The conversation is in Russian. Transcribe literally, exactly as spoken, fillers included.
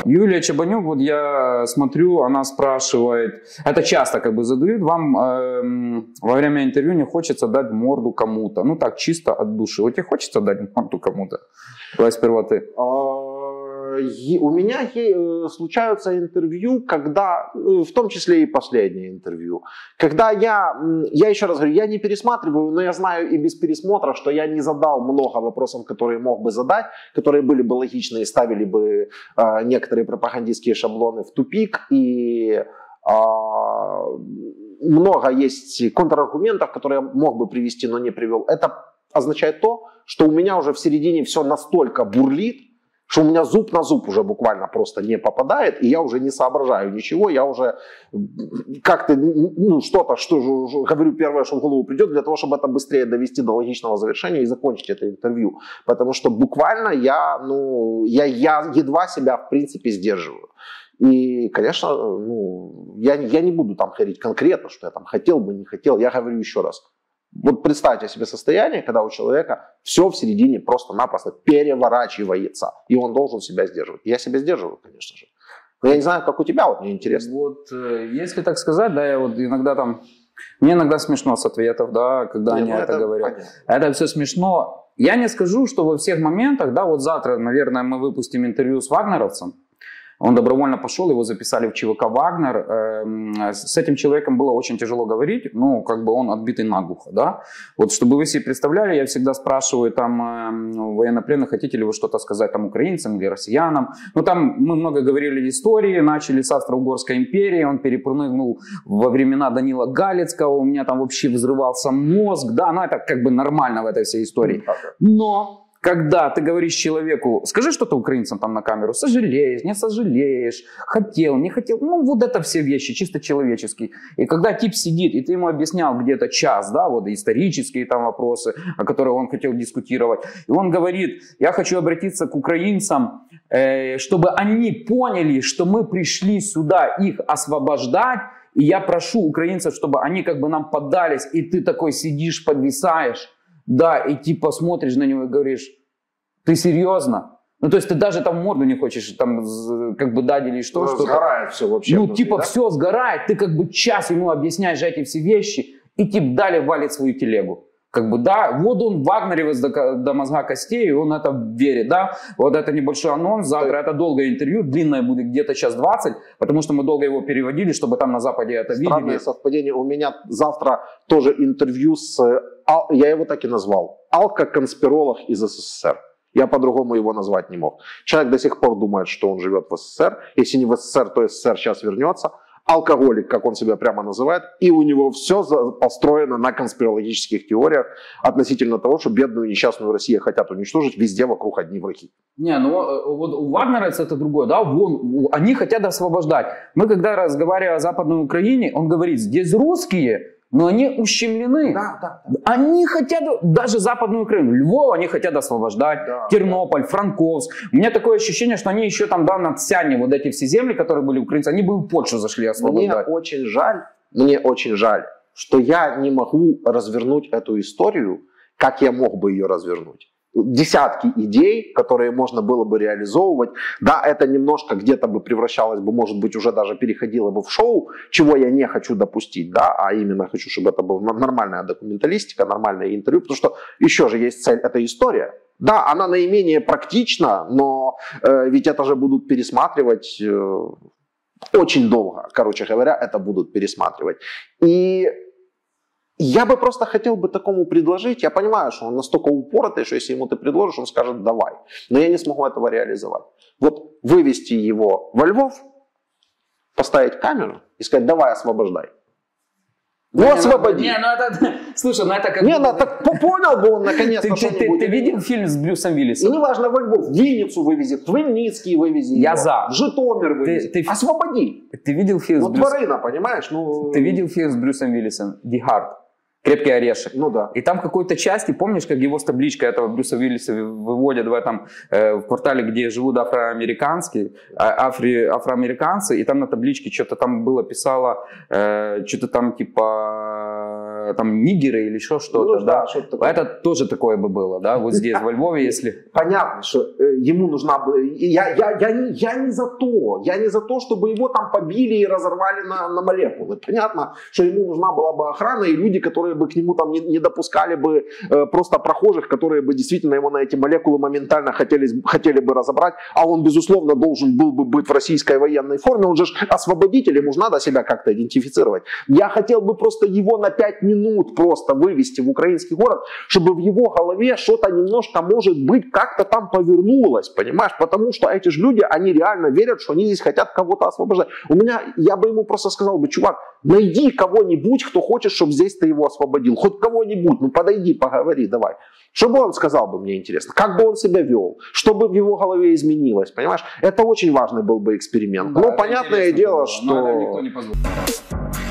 Юлия Чебанюк, вот я смотрю, она спрашивает, это часто как бы задают, вам э, во время интервью не хочется дать морду кому-то, ну так чисто от души. Вот тебе хочется дать морду кому-то? Давай сперва ты. У меня случаются интервью, когда, в том числе и последнее интервью, когда я, я еще раз говорю, я не пересматриваю, но я знаю и без пересмотра, что я не задал много вопросов, которые мог бы задать, которые были бы логичны и ставили бы э, некоторые пропагандистские шаблоны в тупик, и э, много есть контраргументов, которые я мог бы привести, но не привел. Это означает то, что у меня уже в середине все настолько бурлит, что у меня зуб на зуб уже буквально просто не попадает, и я уже не соображаю ничего, я уже как-то ну, что-то, что говорю первое, что в голову придет, для того, чтобы это быстрее довести до логичного завершения и закончить это интервью. Потому что буквально я, ну, я, я едва себя в принципе сдерживаю. И, конечно, ну, я, я не буду там говорить конкретно, что я там хотел бы, не хотел, я говорю еще раз. Вот представьте себе состояние, когда у человека все в середине просто-напросто переворачивается, и он должен себя сдерживать. Я себя сдерживаю, конечно же. Но я не знаю, как у тебя, вот мне интересно. Вот, если так сказать, да, я вот иногда там, мне иногда смешно с ответов, да, когда Нет, они это, это говорят. Понятно. Это все смешно. Я не скажу, что во всех моментах, да, вот завтра, наверное, мы выпустим интервью с вагнеровцем. Он добровольно пошел, его записали в ЧВК «Вагнер». С этим человеком было очень тяжело говорить, ну, как бы он отбитый наглухо, да. Вот, чтобы вы себе представляли, я всегда спрашиваю там военнопленных, хотите ли вы что-то сказать там украинцам или россиянам. Ну, там мы много говорили истории, начали с Австро-Угорской империи, он перепрыгнул во времена Данила Галицкого, у меня там вообще взрывался мозг, да, ну, это как бы нормально в этой всей истории. Но... Когда ты говоришь человеку, скажи что-то украинцам там на камеру, сожалеешь, не сожалеешь, хотел, не хотел, ну вот это все вещи, чисто человеческие. И когда тип сидит, и ты ему объяснял где-то час, да, вот исторические там вопросы, о которых он хотел дискутировать, и он говорит, я хочу обратиться к украинцам, э, чтобы они поняли, что мы пришли сюда их освобождать, и я прошу украинцев, чтобы они как бы нам поддались, и ты такой сидишь, подвисаешь. Да, и типа смотришь на него и говоришь, ты серьезно? Ну, то есть ты даже там морду не хочешь там как бы дать или что. Ну, что сгорает все вообще. Ну, внутри, типа да? все сгорает, ты как бы час ему объясняешь эти все вещи, и тип далее валит свою телегу. Как бы, да, вот он вагнеревец до, до мозга костей, и он это верит, да. Вот это небольшой анонс, завтра это долгое интервью, длинное будет где-то час двадцать, потому что мы долго его переводили, чтобы там на Западе это видели. Странное совпадение, у меня завтра тоже интервью с, я его так и назвал, алко-конспиролог из СССР. Я по-другому его назвать не мог. Человек до сих пор думает, что он живет в СССР, если не в СССР, то СССР сейчас вернется. Алкоголик, как он себя прямо называет, и у него все построено на конспирологических теориях относительно того, что бедную несчастную Россию хотят уничтожить, везде вокруг одни враги. Не, ну вот у вагнеровцев это другое, да, вон, они хотят освобождать. Мы когда разговариваем о Западной Украине, он говорит, здесь русские, но они ущемлены. Да, да, да. Они хотят, даже Западную Украину, Львов они хотят освобождать, да, Тернополь, да. Франковск. У меня такое ощущение, что они еще там, да, на Цяне, вот эти все земли, которые были украинцы, они бы в Польшу зашли освобождать. Мне очень жаль, мне очень жаль, что я не могу развернуть эту историю, как я мог бы ее развернуть. Десятки идей, которые можно было бы реализовывать. Да, это немножко где-то бы превращалось бы, может быть, уже даже переходило бы в шоу, чего я не хочу допустить, да, а именно хочу, чтобы это была нормальная документалистика, нормальное интервью, потому что еще же есть цель, это история. Да, она наименее практична, но э, ведь это же будут пересматривать э, очень долго, короче говоря, это будут пересматривать. И я бы просто хотел бы такому предложить, я понимаю, что он настолько упоротый, что если ему ты предложишь, он скажет давай, но я не смогу этого реализовать. Вот вывести его во Львов, поставить камеру и сказать давай освобождай. Ну не, освободи. Не, ну это, слушай, ну это как... Не, ну так понял бы он наконец-то ты, что-нибудь. Ты, ты, ты видел фильм с Брюсом Виллисом? И неважно, во Львов, в Винницу вывези, в Хмельницкий вывези. Я его, за. В Житомир вывези. Ты, ты, освободи. Ты видел фильм ну, с Брюсом... тварина, понимаешь? Ну... Ты видел фильм с Брюсом Виллисом? Die Hard. Крепкий орешек. Ну да. И там в какой-то части, помнишь, как его с табличкой этого Брюса Виллиса выводят в этом э, в квартале, где живут афроамериканские, афри, афроамериканцы, и там на табличке что-то там было, писало, э, что-то там типа там нигеры или еще что-то. Ну, да, да, что-то такое. Это тоже такое бы было, да, вот здесь, во Львове, если... Понятно, что ему нужна была... Я, я, я, не, я не за то, я не за то, чтобы его там побили и разорвали на, на молекулы. Понятно, что ему нужна была бы охрана и люди, которые бы к нему там не, не допускали бы э, просто прохожих, которые бы действительно его на эти молекулы моментально хотели, хотели бы разобрать, а он, безусловно, должен был бы быть в российской военной форме, он же освободитель, ему же надо себя как-то идентифицировать. Я хотел бы просто его на пять минут просто вывести в украинский город, чтобы в его голове что-то немножко, может быть, как-то там повернулось, понимаешь, потому что эти же люди, они реально верят, что они здесь хотят кого-то освобождать. У меня, я бы ему просто сказал бы, чувак, найди кого-нибудь, кто хочет, чтобы здесь ты его освободил, хоть кого-нибудь, ну подойди, поговори, давай. Что бы он сказал бы, мне интересно, как бы он себя вел, что бы в его голове изменилось, понимаешь, это очень важный был бы эксперимент. Да, но понятное дело, было, что... но это никто не позволит.